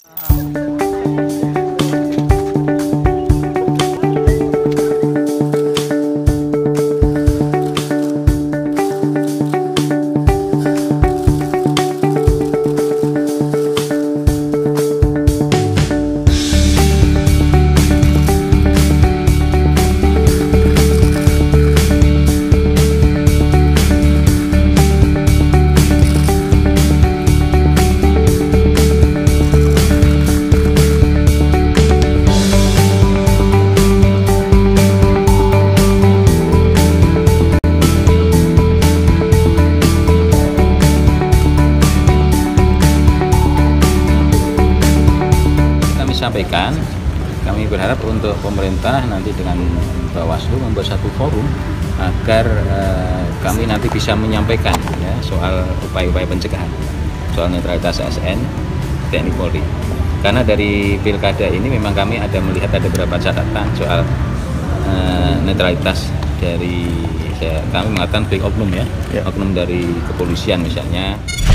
Sampaikan, kami berharap untuk pemerintah nanti dengan Bawaslu membuat satu forum agar kami nanti bisa menyampaikan ya, soal upaya-upaya pencegahan, soal netralitas ASN TNI Polri. Karena dari pilkada ini memang kami ada melihat ada beberapa catatan soal netralitas dari kami mengatakan oknum ya, oknum dari kepolisian misalnya.